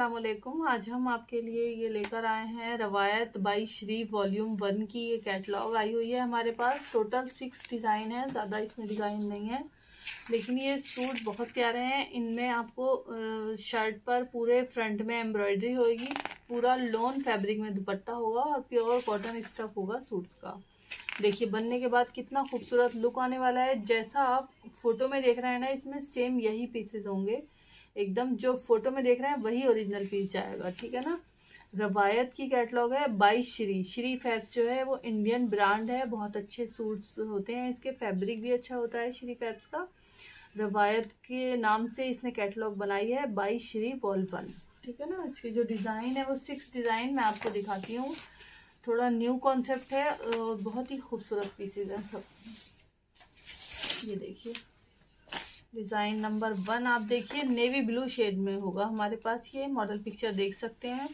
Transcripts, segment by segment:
अस्सलामुअलैकुम। आज हम आपके लिए ये लेकर आए हैं रवायत बाई श्री वॉल्यूम 1 की ये कैटलॉग आई हुई है हमारे पास। टोटल 6 डिज़ाइन है, ज़्यादा इसमें डिज़ाइन नहीं है, लेकिन ये सूट बहुत प्यारे हैं। इनमें आपको शर्ट पर पूरे फ्रंट में एम्ब्रॉयडरी होगी, पूरा लॉन फैब्रिक में दुपट्टा होगा और प्योर कॉटन स्टफ होगा सूट्स का। देखिए बनने के बाद कितना खूबसूरत लुक आने वाला है। जैसा आप फोटो में देख रहे हैं ना, इसमें सेम यही पीसेस होंगे एकदम। जो फोटो में देख रहे हैं वही ओरिजिनल पीस जाएगा, ठीक है ना। रवायत की कैटलॉग है बाई श्री फैब्स जो है वो इंडियन ब्रांड है। बहुत अच्छे सूट्स होते हैं इसके, फैब्रिक भी अच्छा होता है श्री फैब्स का। रवायत के नाम से इसने कैटलॉग बनाई है बाई श्री वॉल 1, ठीक है ना। इसकी जो डिज़ाइन है वो 6 डिज़ाइन मैं आपको दिखाती हूँ। थोड़ा न्यू कॉन्सेप्ट है और बहुत ही खूबसूरत पीसेज हैं सब। ये देखिए डिज़ाइन नंबर 1 आप देखिए, नेवी ब्लू शेड में होगा हमारे पास। ये मॉडल पिक्चर देख सकते हैं।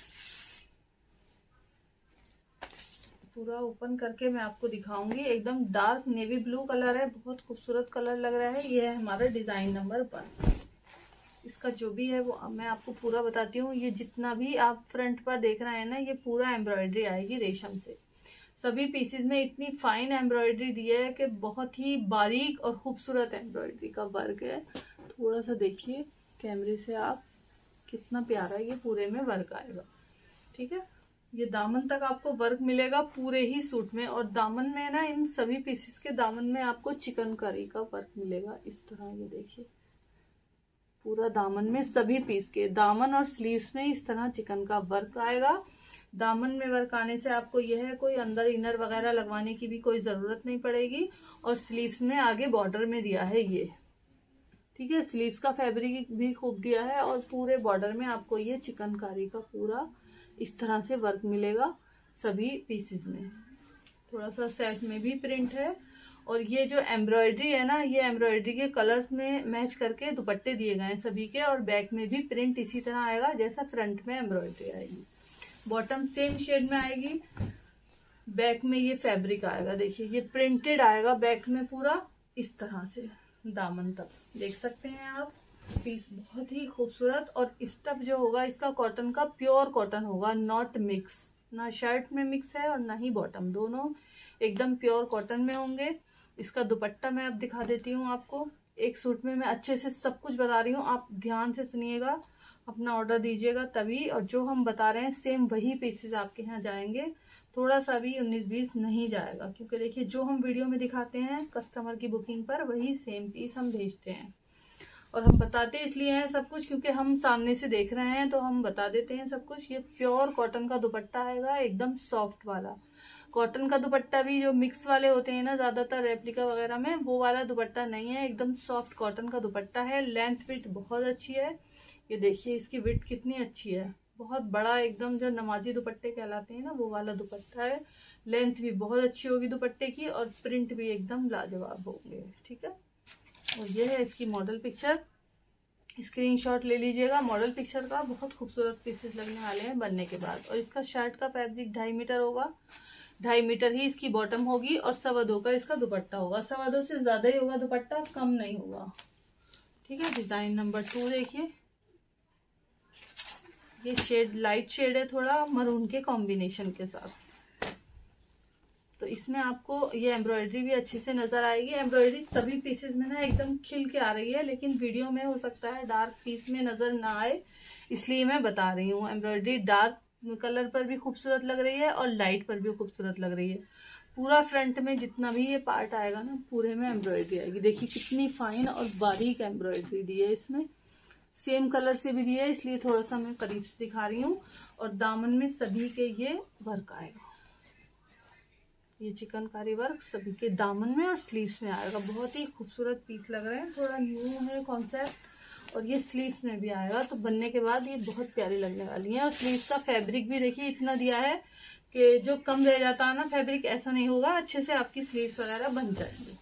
पूरा ओपन करके मैं आपको दिखाऊंगी। एकदम डार्क नेवी ब्लू कलर है, बहुत खूबसूरत कलर लग रहा है। ये है हमारा डिज़ाइन नंबर 1। इसका जो भी है वो मैं आपको पूरा बताती हूँ। ये जितना भी आप फ्रंट पर देख रहे हैं ना, ये पूरा एम्ब्रॉयडरी आएगी रेशम से। सभी पीसेस में इतनी फाइन एम्ब्रॉयडरी दी है कि बहुत ही बारीक और खूबसूरत एम्ब्रॉयडरी का वर्क है। थोड़ा सा देखिए कैमरे से आप, कितना प्यारा ये पूरे में वर्क आएगा, ठीक है। ये दामन तक आपको वर्क मिलेगा पूरे ही सूट में, और दामन में ना इन सभी पीसेस के दामन में आपको चिकनकारी का वर्क मिलेगा इस तरह। ये देखिए पूरा दामन में सभी पीस के दामन और स्लीव्स में इस तरह चिकन का वर्क आएगा। दामन में वर्क आने से आपको यह है कोई अंदर इनर वगैरह लगवाने की भी कोई जरूरत नहीं पड़ेगी। और स्लीव्स में आगे बॉर्डर में दिया है ये, ठीक है। स्लीव्स का फैब्रिक भी खूब दिया है और पूरे बॉर्डर में आपको ये चिकनकारी का पूरा इस तरह से वर्क मिलेगा सभी पीसेस में। थोड़ा सा सेट में भी प्रिंट है। और ये जो एम्ब्रॉयडरी है ना, ये एम्ब्रॉयडरी के कलर्स में मैच करके दुपट्टे दिए गए हैं सभी के। और बैक में भी प्रिंट इसी तरह आएगा जैसा फ्रंट में एम्ब्रॉयडरी आएगी। बॉटम सेम शेड में आएगी, बैक में ये फैब्रिक आएगा। देखिए ये प्रिंटेड आएगा बैक में पूरा इस तरह से दामन तक, देख सकते हैं आप। पीस बहुत ही खूबसूरत। और स्टफ जो होगा इसका कॉटन का प्योर कॉटन होगा, नॉट मिक्स। ना शर्ट में मिक्स है और ना ही बॉटम, दोनों एकदम प्योर कॉटन में होंगे। इसका दुपट्टा मैं अब दिखा देती हूँ आपको। एक सूट में मैं अच्छे से सब कुछ बता रही हूँ, आप ध्यान से सुनिएगा, अपना ऑर्डर दीजिएगा तभी। और जो हम बता रहे हैं सेम वही पीसेस आपके यहाँ जाएंगे, थोड़ा सा भी 19-20 नहीं जाएगा। क्योंकि देखिए जो हम वीडियो में दिखाते हैं कस्टमर की बुकिंग पर, वही सेम पीस हम भेजते हैं। और हम बताते इसलिए हैं सब कुछ क्योंकि हम सामने से देख रहे हैं, तो हम बता देते हैं सब कुछ। ये प्योर कॉटन का दुपट्टा आएगा, एकदम सॉफ्ट वाला। कॉटन का दुपट्टा भी जो मिक्स वाले होते हैं ना ज्यादातर रेप्लिका वगैरह में, वो वाला दुपट्टा नहीं है, एकदम सॉफ्ट कॉटन का दुपट्टा है। लेंथ विड्थ बहुत अच्छी है। ये देखिए इसकी विड्थ कितनी अच्छी है, बहुत बड़ा, एकदम जो नमाजी दुपट्टे कहलाते हैं ना वो वाला दुपट्टा है। लेंथ भी बहुत अच्छी होगी दुपट्टे की, और प्रिंट भी एकदम लाजवाब होंगे, ठीक है। और ये है इसकी मॉडल पिक्चर, स्क्रीनशॉट ले लीजिएगा मॉडल पिक्चर का। बहुत खूबसूरत पीसेस लगने वाले हैं बनने के बाद। और इसका शर्ट का फैब्रिक 2.5 मीटर होगा, 2.5 मीटर ही इसकी बॉटम होगी, और 2.25 का इसका दुपट्टा होगा। 2.25 से ज्यादा ही होगा दुपट्टा, कम नहीं होगा, ठीक है। डिजाइन नंबर 2 देखिए, ये शेड लाइट शेड है थोड़ा मरून के कॉम्बिनेशन के साथ। तो इसमें आपको ये एम्ब्रॉयडरी भी अच्छे से नजर आएगी। एम्ब्रॉयडरी सभी पीसेस में ना एकदम खिल के आ रही है, लेकिन वीडियो में हो सकता है डार्क पीस में नजर ना आए, इसलिए मैं बता रही हूँ। एम्ब्रॉयडरी डार्क कलर पर भी खूबसूरत लग रही है और लाइट पर भी खूबसूरत लग रही है। पूरा फ्रंट में जितना भी ये पार्ट आएगा ना, पूरे में एम्ब्रॉयडरी आएगी। देखिए कितनी फाइन और बारीक एम्ब्रॉयडरी दी है इसमें। सेम कलर से भी दी है, इसलिए थोड़ा सा मैं करीब से दिखा रही हूँ। और दामन में सभी के ये वर्क आएगा, ये चिकनकारी वर्क सभी के दामन में और स्लीव्स में आएगा। बहुत ही खूबसूरत पीस लग रहे हैं, थोड़ा न्यू है कॉन्सेप्ट। और ये स्लीव्स में भी आएगा, तो बनने के बाद ये बहुत प्यारी लगने वाली है। और स्लीव्स का फैब्रिक भी देखिए इतना दिया है कि जो कम रह जाता है ना फैब्रिक, ऐसा नहीं होगा, अच्छे से आपकी स्लीव्स वगैरह बन जाएंगी।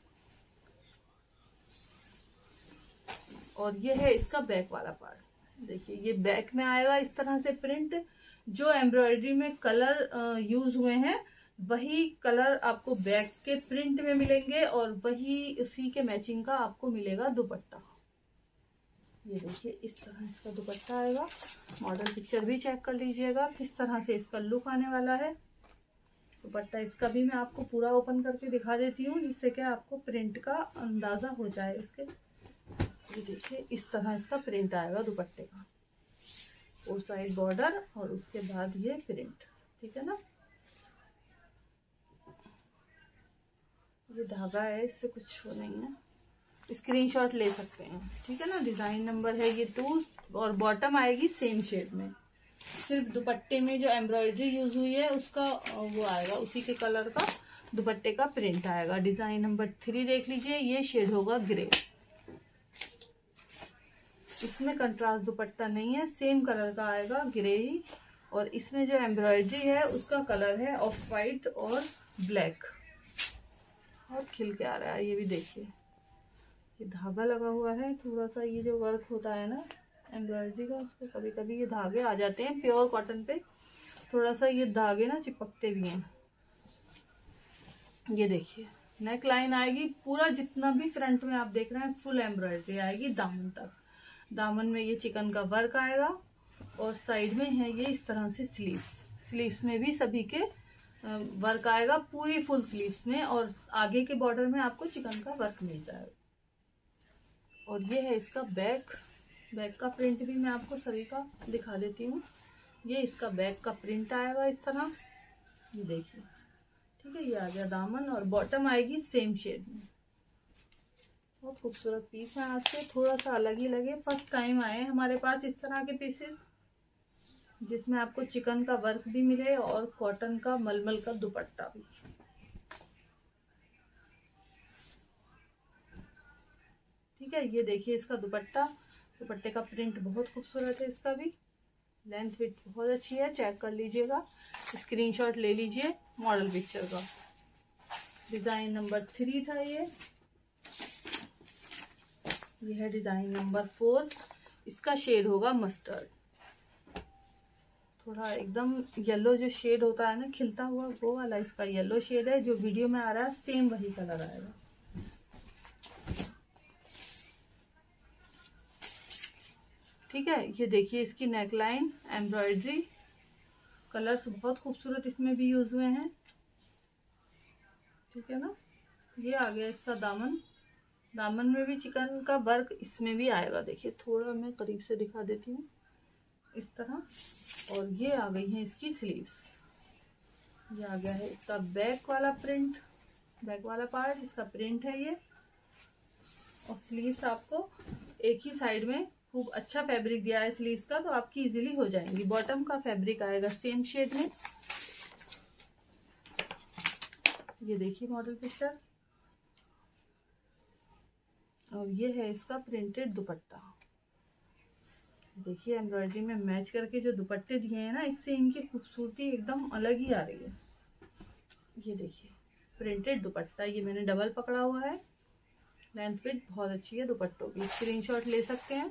और ये है इसका बैक वाला पार्ट, देखिए ये बैक में आएगा इस तरह से प्रिंट। जो एम्ब्रॉयडरी में कलर यूज हुए हैं वही कलर आपको बैक के प्रिंट में मिलेंगे, और वही उसी के मैचिंग का आपको मिलेगा दुपट्टा। ये देखिए इस तरह इसका दुपट्टा आएगा। मॉडल पिक्चर भी चेक कर लीजिएगा किस तरह से इसका लुक आने वाला है। दुपट्टा इसका भी मैं आपको पूरा ओपन करके दिखा देती हूँ, जिससे कि आपको प्रिंट का अंदाज़ा हो जाए इसके। ये देखिए इस तरह इसका प्रिंट आएगा दुपट्टे का, और साइड बॉर्डर और उसके बाद ये प्रिंट, ठीक है ना। ये धागा है, इससे कुछ हो नहीं है, स्क्रीनशॉट ले सकते हैं, ठीक है ना। डिजाइन नंबर है ये 2 और बॉटम आएगी सेम शेड में। सिर्फ दुपट्टे में जो एम्ब्रॉयडरी यूज हुई है उसका वो आएगा, उसी के कलर का दुपट्टे का प्रिंट आएगा। डिजाइन नंबर 3 देख लीजिए, ये शेड होगा ग्रे। इसमें कंट्रास्ट दुपट्टा नहीं है, सेम कलर का आएगा ग्रे ही। और इसमें जो एम्ब्रॉयडरी है उसका कलर है ऑफ वाइट और ब्लैक, और खिल के आ रहा है। ये भी देखिए, ये धागा लगा हुआ है थोड़ा सा, ये जो वर्क होता है ना एम्ब्रॉयडरी का, उसको कभी कभी ये धागे आ जाते हैं प्योर कॉटन पे, थोड़ा सा ये धागे ना चिपकते भी हैं। ये देखिए नेक लाइन आएगी, पूरा जितना भी फ्रंट में आप देख रहे हैं फुल एम्ब्रॉयडरी आएगी दामन तक। दामन में ये चिकन का वर्क आएगा, और साइड में है ये इस तरह से स्लीव्स में भी सभी के वर्क आएगा, पूरी फुल स्लीव्स में, और आगे के बॉर्डर में आपको चिकन का वर्क मिल जाएगा। और ये है इसका बैक का प्रिंट भी मैं आपको सभी का दिखा देती हूँ। ये इसका बैक का प्रिंट आएगा इस तरह, ये देखिए, ठीक है। ये आ गया दामन, और बॉटम आएगी सेम शेड में। बहुत खूबसूरत पीस है, आज से थोड़ा सा अलग ही लगे, फर्स्ट टाइम आए हमारे पास इस तरह के पीसेस, जिसमें आपको चिकन का वर्क भी मिले और कॉटन का मलमल का दुपट्टा भी। ठीक है, ये देखिए इसका दुपट्टे का प्रिंट बहुत खूबसूरत है, इसका भी लेंथ विड्थ बहुत अच्छी है, चेक कर लीजिएगा, स्क्रीनशॉट ले लीजिए मॉडल पिक्चर का। डिजाइन नंबर 3 था ये है डिजाइन नंबर 4। इसका शेड होगा मस्टर्ड, थोड़ा एकदम येलो जो शेड होता है ना खिलता हुआ, वो वाला इसका येलो शेड है। जो वीडियो में आ रहा है सेम वही कलर आएगा। ठीक है, ये देखिए इसकी नेकलाइन, एम्ब्रॉयडरी, कलर्स बहुत खूबसूरत इसमें भी यूज हुए हैं, ठीक है ना। ये आ गया इसका दामन में भी चिकन का वर्क इसमें भी आएगा। देखिए थोड़ा मैं करीब से दिखा देती हूँ इस तरह। और ये आ गई है इसकी स्लीव्स, ये आ गया है इसका बैक वाला प्रिंट, बैक वाला पार्ट इसका प्रिंट है ये। और स्लीव्स आपको एक ही साइड में खूब अच्छा फैब्रिक दिया है स्लीव्स का, तो आपकी इजीली हो जाएंगी। बॉटम का फैब्रिक आएगा सेम शेड में, ये देखिए मॉडल पिक्चर। और ये है इसका प्रिंटेड दुपट्टा, देखिए एम्ब्रॉयडरी में मैच करके जो दुपट्टे दिए हैं ना, इससे इनकी खूबसूरती एकदम अलग ही आ रही है। ये देखिए प्रिंटेड दुपट्टा, ये मैंने डबल पकड़ा हुआ है, लेंथ फिट बहुत अच्छी है दुपट्टों की, स्क्रीनशॉट ले सकते हैं।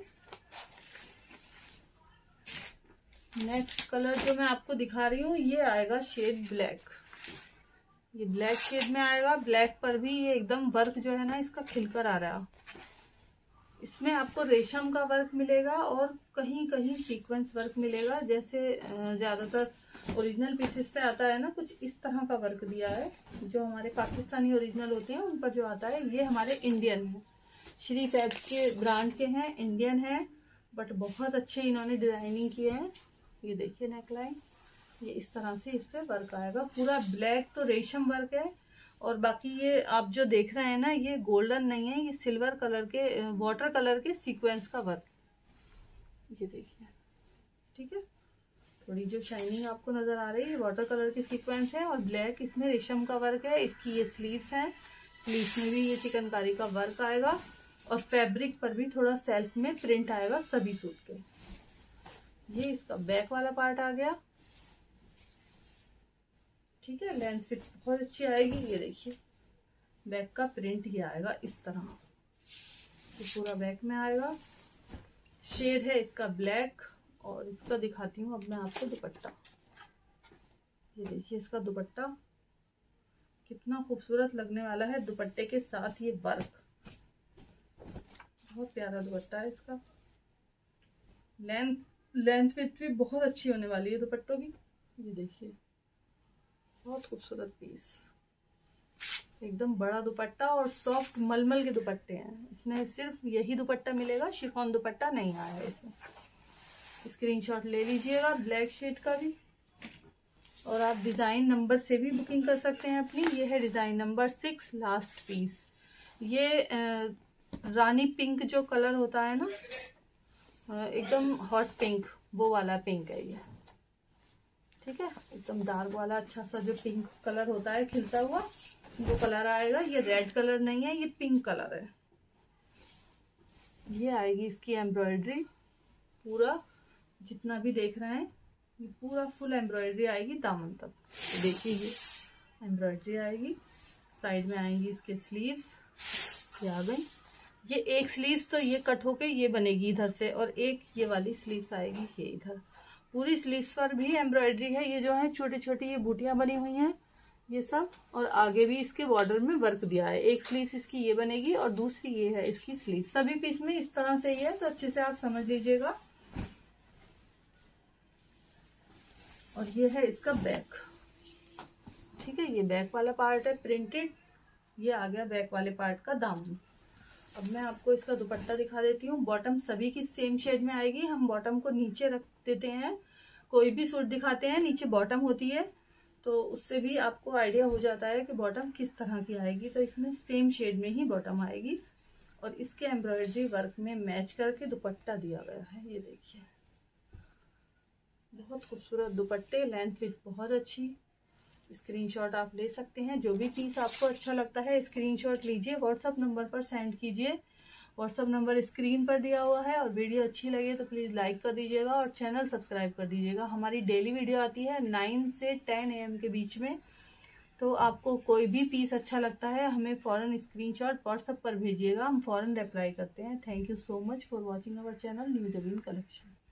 नेक्स्ट कलर जो मैं आपको दिखा रही हूँ ये आएगा शेड ब्लैक, ये ब्लैक शेड में आएगा। ब्लैक पर भी ये एकदम वर्क जो है ना इसका खिलकर आ रहा है। इसमें आपको रेशम का वर्क मिलेगा और कहीं कहीं सीक्वेंस वर्क मिलेगा, जैसे ज्यादातर ओरिजिनल पीसेस पे आता है ना, कुछ इस तरह का वर्क दिया है। जो हमारे पाकिस्तानी ओरिजिनल होते हैं उन पर जो आता है, ये हमारे इंडियन है, श्री फैब्स के ब्रांड के हैं, इंडियन है, बट बहुत अच्छे इन्होंने डिजाइनिंग किए हैं। ये देखिए नेकलाइन, ये इस तरह से इस पे वर्क आएगा, पूरा ब्लैक तो रेशम वर्क है। और बाकी ये आप जो देख रहे हैं ना, ये गोल्डन नहीं है, ये सिल्वर कलर के वाटर कलर के सीक्वेंस का वर्क, ये देखिए, ठीक है। थोड़ी जो शाइनिंग आपको नजर आ रही है वाटर कलर की सीक्वेंस है, और ब्लैक इसमें रेशम का वर्क है। इसकी ये स्लीव्स हैं, स्लीव्स में भी ये चिकनकारी का वर्क आएगा, और फैब्रिक पर भी थोड़ा सेल्फ में प्रिंट आएगा सभी सूट के। ये इसका बैक वाला पार्ट आ गया, ठीक है। लेंथ फिट बहुत अच्छी आएगी। ये देखिए बैक का प्रिंट ये आएगा इस तरह, ये पूरा बैक में आएगा। शेड है इसका ब्लैक, और इसका दिखाती हूँ अब मैं आपको दुपट्टा। ये देखिए इसका दुपट्टा कितना खूबसूरत लगने वाला है, दुपट्टे के साथ ये वर्क, बहुत प्यारा दुपट्टा है इसका। लेंथ विड्थ भी बहुत अच्छी होने वाली है दुपट्टों की। ये देखिए बहुत खूबसूरत पीस, एकदम बड़ा दुपट्टा और सॉफ्ट मलमल के दुपट्टे हैं। इसमें सिर्फ यही दुपट्टा मिलेगा, शिफॉन दुपट्टा नहीं आया है इसमें। स्क्रीनशॉट ले लीजिएगा ब्लैक शेड का भी। और आप डिजाइन नंबर से भी बुकिंग कर सकते हैं अपनी। ये है डिजाइन नंबर 6 लास्ट पीस। ये रानी पिंक जो कलर होता है ना, एकदम हॉट पिंक, वो वाला पिंक है ये। ठीक है, एकदम डार्क वाला अच्छा सा जो पिंक कलर होता है खिलता हुआ, वो कलर आएगा। ये रेड कलर नहीं है, ये पिंक कलर है। ये आएगी इसकी एम्ब्रॉयडरी, पूरा जितना भी देख रहे हैं ये पूरा फुल एम्ब्रॉयडरी आएगी दामन तक। तो देखिए ये एम्ब्रॉयडरी आएगी। साइड में आएंगी इसके स्लीव्स, ये आ गई। ये एक स्लीव्स तो ये कट होके ये बनेगी इधर से, और एक ये वाली स्लीव्स आएगी ये इधर। पूरी स्लीव्स पर भी एम्ब्रॉयडरी है। ये जो है छोटी छोटी ये बूटियां बनी हुई हैं ये सब, और आगे भी इसके बॉर्डर में वर्क दिया है। एक स्लीव्स इसकी ये बनेगी और दूसरी ये है इसकी स्लीव। सभी पीस में इस तरह से ही है, तो अच्छे से आप समझ लीजिएगा। और ये है इसका बैक। ठीक है, ये बैक वाला पार्ट है प्रिंटेड। ये आ गया बैक वाले पार्ट का दामन। अब मैं आपको इसका दुपट्टा दिखा देती हूँ। बॉटम सभी की सेम शेड में आएगी। हम बॉटम को नीचे रख देते हैं, कोई भी सूट दिखाते हैं नीचे बॉटम होती है, तो उससे भी आपको आइडिया हो जाता है कि बॉटम किस तरह की आएगी। तो इसमें सेम शेड में ही बॉटम आएगी, और इसके एम्ब्रॉयडरी वर्क में मैच करके दुपट्टा दिया गया है। ये देखिए बहुत खूबसूरत दुपट्टे, लेंथ विड्थ बहुत अच्छी। स्क्रीनशॉट आप ले सकते हैं। जो भी पीस आपको अच्छा लगता है स्क्रीनशॉट लीजिए, व्हाट्सअप नंबर पर सेंड कीजिए। व्हाट्सअप नंबर स्क्रीन पर दिया हुआ है। और वीडियो अच्छी लगे तो प्लीज़ लाइक कर दीजिएगा और चैनल सब्सक्राइब कर दीजिएगा। हमारी डेली वीडियो आती है 9 से 10 AM के बीच में। तो आपको कोई भी पीस अच्छा लगता है हमें फ़ौरन स्क्रीनशॉट व्हाट्सएप पर भेजिएगा, हम फ़ौरन रिप्लाई करते हैं। Thank you so much for watching our channel new डेविन कलेक्शन।